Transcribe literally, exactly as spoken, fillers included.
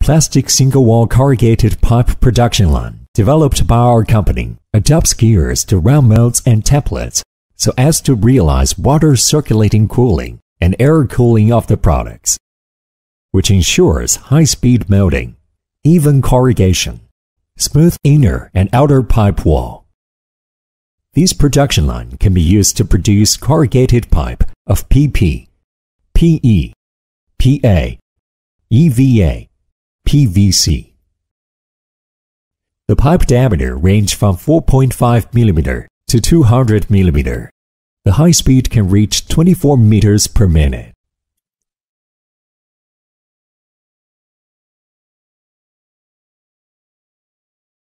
plastic single-wall corrugated pipe production line developed by our company adapts gears to round molds and templates so as to realize water circulating cooling and air cooling of the products, which ensures high-speed molding, even corrugation, smooth inner and outer pipe wall. This production line can be used to produce corrugated pipe of P P, P E, P A, E V A, P V C. The pipe diameter range from four point five millimeters to two hundred millimeters. The high speed can reach twenty-four meters per minute.